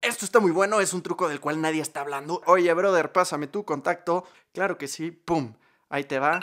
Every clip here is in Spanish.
esto está muy bueno, es un truco del cual nadie está hablando. Oye, brother, pásame tu contacto. Claro que sí, pum, ahí te va.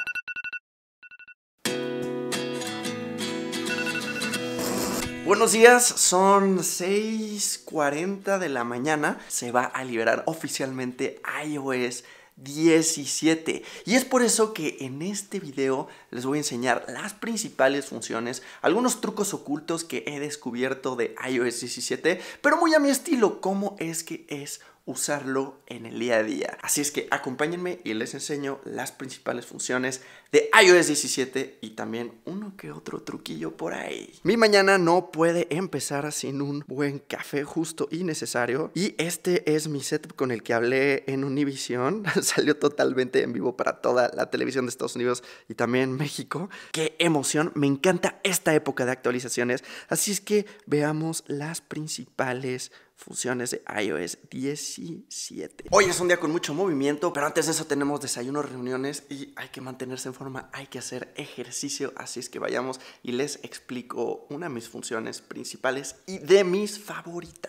Buenos días, son 6:40 de la mañana. Se va a liberar oficialmente iOS 17 y es por eso que en este video les voy a enseñar las principales funciones, algunos trucos ocultos que he descubierto de iOS 17, pero muy a mi estilo, cómo es que es usarlo en el día a día. Así es que acompáñenme y les enseño las principales funciones de iOS 17 y también uno que otro truquillo por ahí. Mi mañana no puede empezar sin un buen café justo y necesario, y este es mi setup con el que hablé en Univision. Salió totalmente en vivo para toda la televisión de Estados Unidos y también México. ¡Qué emoción! Me encanta esta época de actualizaciones, así es que veamos las principales funciones de iOS 17. Hoy es un día con mucho movimiento, pero antes de eso tenemos desayunos, reuniones y hay que mantenerse en forma, hay que hacer ejercicio, así es que vayamos y les explico una de mis funciones principales y de mis favoritas.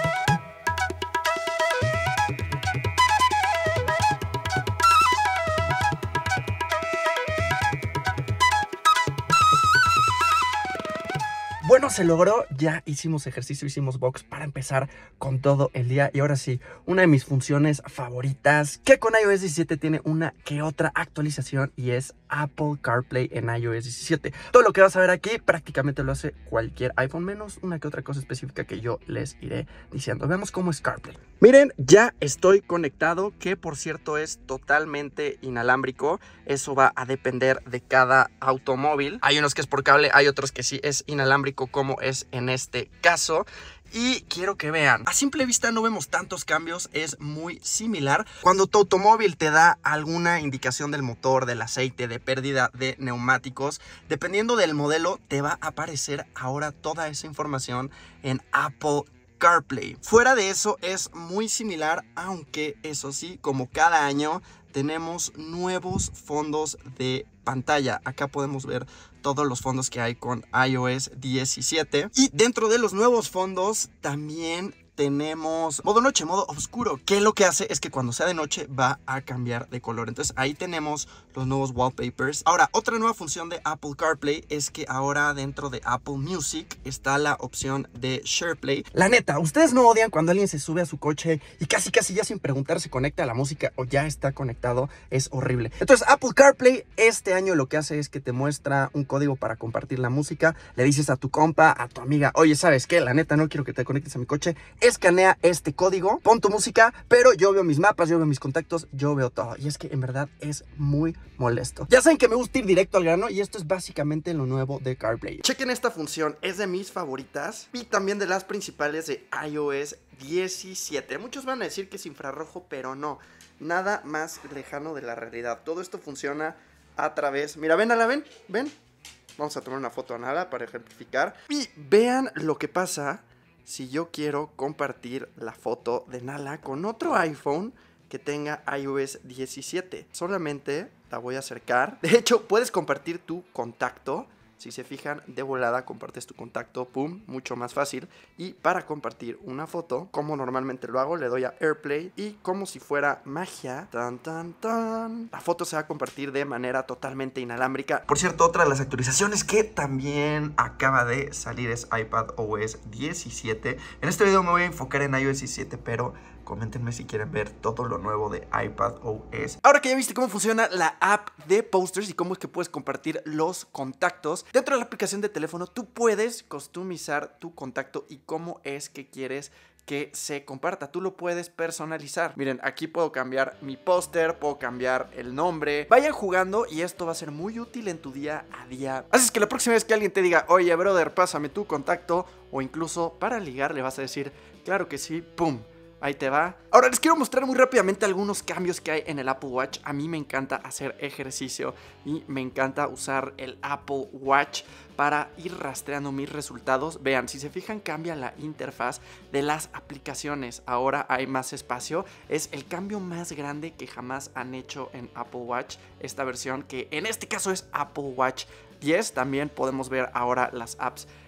Bueno, se logró, ya hicimos ejercicio, hicimos box para empezar con todo el día. Y ahora sí, una de mis funciones favoritas, que con iOS 17 tiene una que otra actualización, y es Apple CarPlay en iOS 17. Todo lo que vas a ver aquí prácticamente lo hace cualquier iPhone, menos una que otra cosa específica que yo les iré diciendo. Veamos cómo es CarPlay. Miren, ya estoy conectado, que por cierto es totalmente inalámbrico. Eso va a depender de cada automóvil. Hay unos que es por cable, hay otros que sí es inalámbrico, como es en este caso. Y quiero que vean, a simple vista no vemos tantos cambios, es muy similar. Cuando tu automóvil te da alguna indicación del motor, del aceite, de pérdida de neumáticos, dependiendo del modelo, te va a aparecer ahora toda esa información en Apple CarPlay. Fuera de eso es muy similar, aunque eso sí, como cada año tenemos nuevos fondos de pantalla. Acá podemos ver todos los fondos que hay con iOS 17. Y dentro de los nuevos fondos también tenemos modo noche, modo oscuro, que lo que hace es que cuando sea de noche va a cambiar de color. Entonces ahí tenemos los nuevos wallpapers. Ahora, otra nueva función de Apple CarPlay es que ahora dentro de Apple Music está la opción de SharePlay. La neta, ¿ustedes no odian cuando alguien se sube a su coche y casi ya sin preguntar se conecta a la música o ya está conectado? Es horrible. Entonces Apple CarPlay este año lo que hace es que te muestra un código para compartir la música. Le dices a tu compa, a tu amiga, oye, ¿sabes qué? La neta, no quiero que te conectes a mi coche. Escanea este código, pon tu música, pero yo veo mis mapas, yo veo mis contactos, yo veo todo. Y es que en verdad es muy molesto. Ya saben que me gusta ir directo al grano y esto es básicamente lo nuevo de CarPlay. Chequen esta función, es de mis favoritas y también de las principales de iOS 17. Muchos van a decir que es infrarrojo, pero no. Nada más lejano de la realidad. Todo esto funciona a través... Mira, ven, Ala, ven. Vamos a tomar una foto a Nala para ejemplificar. Y vean lo que pasa si yo quiero compartir la foto de Nala con otro iPhone que tenga iOS 17. Solamente la voy a acercar. De hecho, puedes compartir tu contacto. Si se fijan, de volada compartes tu contacto, pum, mucho más fácil. Y para compartir una foto, como normalmente lo hago, le doy a AirPlay y como si fuera magia, tan, la foto se va a compartir de manera totalmente inalámbrica. Por cierto, otra de las actualizaciones que también acaba de salir es iPadOS 17. En este video me voy a enfocar en iOS 17, pero coméntenme si quieren ver todo lo nuevo de iPadOS. Ahora que ya viste cómo funciona la app de Posters y cómo es que puedes compartir los contactos, dentro de la aplicación de teléfono tú puedes customizar tu contacto y cómo es que quieres que se comparta. Tú lo puedes personalizar. Miren, aquí puedo cambiar mi póster, puedo cambiar el nombre. Vayan jugando y esto va a ser muy útil en tu día a día. Así es que la próxima vez que alguien te diga, oye, brother, pásame tu contacto, o incluso para ligar, le vas a decir, claro que sí, pum, ahí te va. Ahora les quiero mostrar muy rápidamente algunos cambios que hay en el Apple Watch. A mí me encanta hacer ejercicio y me encanta usar el Apple Watch para ir rastreando mis resultados. Vean, si se fijan, cambia la interfaz de las aplicaciones. Ahora hay más espacio. Es el cambio más grande que jamás han hecho en Apple Watch. Esta versión, que en este caso es Apple Watch 10. También podemos ver ahora las apps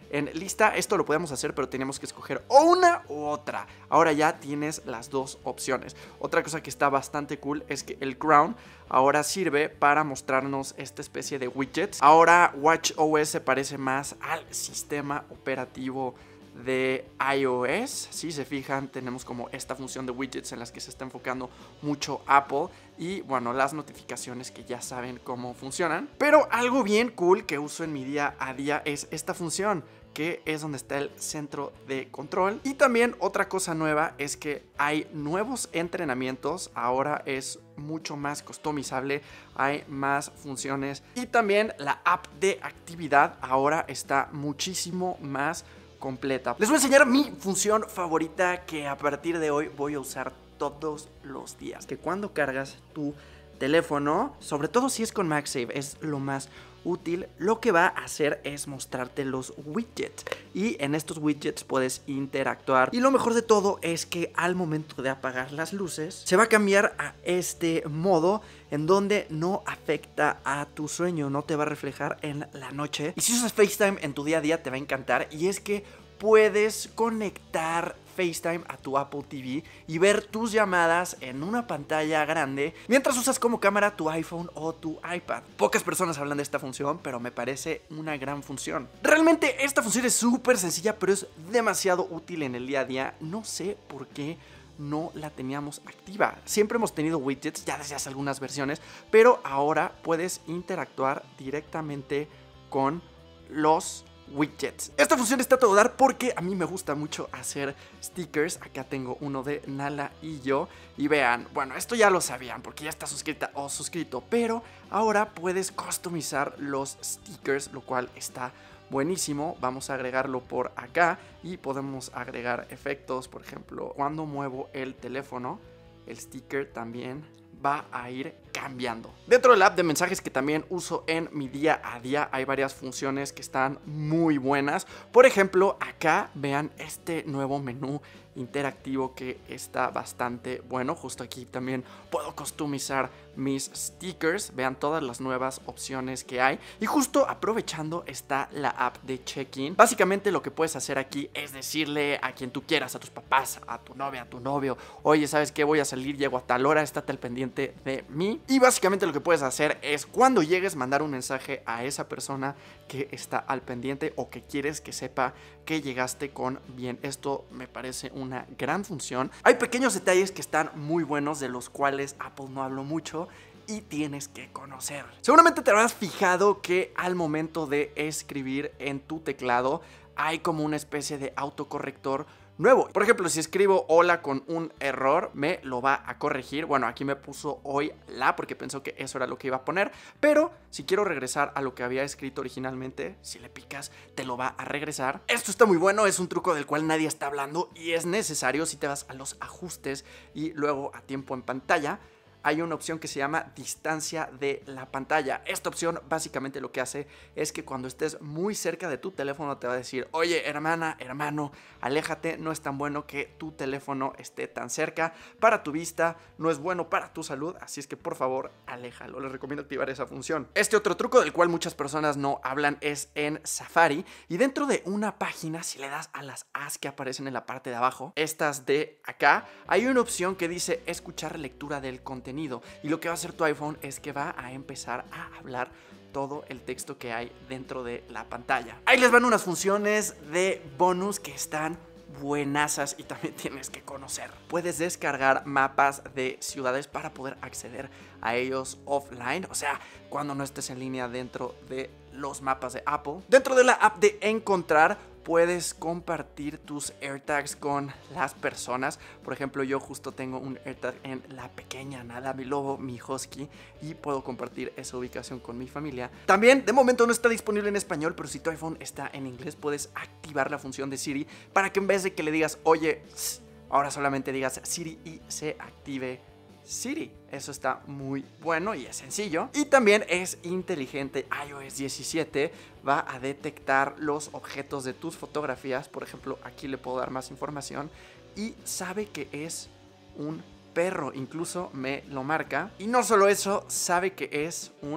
en lista. Esto lo podemos hacer, pero tenemos que escoger o una u otra. Ahora ya tienes las dos opciones. Otra cosa que está bastante cool es que el Crown ahora sirve para mostrarnos esta especie de widgets. Ahora WatchOS se parece más al sistema operativo de iOS. Si se fijan, tenemos como esta función de widgets en las que se está enfocando mucho Apple. Y bueno, las notificaciones que ya saben cómo funcionan. Pero algo bien cool que uso en mi día a día es esta función, que es donde está el centro de control. Y también otra cosa nueva es que hay nuevos entrenamientos. Ahora es mucho más customizable, hay más funciones. Y también la app de actividad ahora está muchísimo más completa. Les voy a enseñar mi función favorita que a partir de hoy voy a usar todos los días. Que cuando cargas tu teléfono, sobre todo si es con MagSafe, es lo más útil. Lo que va a hacer es mostrarte los widgets, y en estos widgets puedes interactuar. Y lo mejor de todo es que al momento de apagar las luces se va a cambiar a este modo en donde no afecta a tu sueño, no te va a reflejar en la noche. Y si usas FaceTime en tu día a día te va a encantar, y es que puedes conectar FaceTime a tu Apple TV y ver tus llamadas en una pantalla grande mientras usas como cámara tu iPhone o tu iPad. Pocas personas hablan de esta función, pero me parece una gran función. Realmente esta función es súper sencilla, pero es demasiado útil en el día a día. No sé por qué no la teníamos activa. Siempre hemos tenido widgets ya desde hace algunas versiones, pero ahora puedes interactuar directamente con los widgets. Esta función está a todo dar porque a mí me gusta mucho hacer stickers. Acá tengo uno de Nala y yo. Y vean, bueno, esto ya lo sabían porque ya está suscrita o suscrito, pero ahora puedes customizar los stickers, lo cual está buenísimo. Vamos a agregarlo por acá y podemos agregar efectos. Por ejemplo, cuando muevo el teléfono, el sticker también va a ir cambiando. Dentro de la app de mensajes, que también uso en mi día a día, hay varias funciones que están muy buenas. Por ejemplo, acá vean este nuevo menú interactivo que está bastante bueno. Justo aquí también puedo customizar mis stickers. Vean todas las nuevas opciones que hay. Y justo aprovechando está la app de check-in. Básicamente lo que puedes hacer aquí es decirle a quien tú quieras, a tus papás, a tu novia, a tu novio: oye, ¿sabes qué? Voy a salir, llego a tal hora, estate al pendiente de mí. Y básicamente lo que puedes hacer es, cuando llegues, mandar un mensaje a esa persona que está al pendiente o que quieres que sepa que llegaste con bien. Esto me parece una gran función. Hay pequeños detalles que están muy buenos, de los cuales Apple no habló mucho y tienes que conocer. Seguramente te habrás fijado que al momento de escribir en tu teclado hay como una especie de autocorrector nuevo. Por ejemplo, si escribo hola con un error, me lo va a corregir. Bueno, aquí me puso hoy la, porque pensó que eso era lo que iba a poner. Pero si quiero regresar a lo que había escrito originalmente, si le picas, te lo va a regresar. Esto está muy bueno, es un truco del cual nadie está hablando y es necesario. Si te vas a los ajustes y luego a tiempo en pantalla, hay una opción que se llama distancia de la pantalla. Esta opción básicamente lo que hace es que cuando estés muy cerca de tu teléfono te va a decir: oye, hermana, hermano, aléjate, no es tan bueno que tu teléfono esté tan cerca para tu vista, no es bueno para tu salud, así es que por favor, aléjalo. Les recomiendo activar esa función. Este otro truco del cual muchas personas no hablan es en Safari, y dentro de una página, si le das a las As que aparecen en la parte de abajo, estas de acá, hay una opción que dice escuchar lectura del contenido. Y lo que va a hacer tu iPhone es que va a empezar a hablar todo el texto que hay dentro de la pantalla. Ahí les van unas funciones de bonus que están buenazas y también tienes que conocer. Puedes descargar mapas de ciudades para poder acceder a ellos offline, o sea, cuando no estés en línea dentro de los mapas de Apple. Dentro de la app de encontrar, puedes compartir tus AirTags con las personas. Por ejemplo, yo justo tengo un AirTag en la pequeña Nala, mi lobo, mi husky, y puedo compartir esa ubicación con mi familia. También, de momento no está disponible en español, pero si tu iPhone está en inglés, puedes activar la función de Siri para que en vez de que le digas oye, ahora solamente digas Siri y se active Siri. Eso está muy bueno y es sencillo. Y también es inteligente. iOS 17 va a detectar los objetos de tus fotografías. Por ejemplo, aquí le puedo dar más información y sabe que es un perro. Incluso me lo marca. Y no solo eso, sabe que es un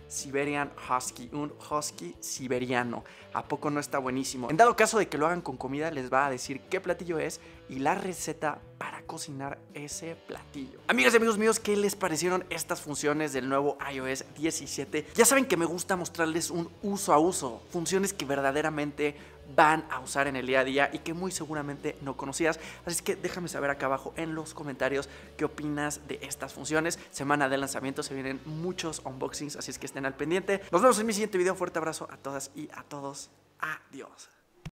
Siberian Husky, un husky siberiano. ¿A poco no está buenísimo? En dado caso de que lo hagan con comida, les va a decir qué platillo es y la receta para cocinar ese platillo. Amigas y amigos míos, ¿qué les parecieron estas funciones del nuevo iOS 17? Ya saben que me gusta mostrarles un uso a uso, funciones que verdaderamente van a usar en el día a día y que muy seguramente no conocías. Así es que déjame saber acá abajo en los comentarios qué opinas de estas funciones. Semana de lanzamiento, se vienen muchos unboxings, así es que estén al pendiente. Nos vemos en mi siguiente video. Fuerte abrazo a todas y a todos. Adiós.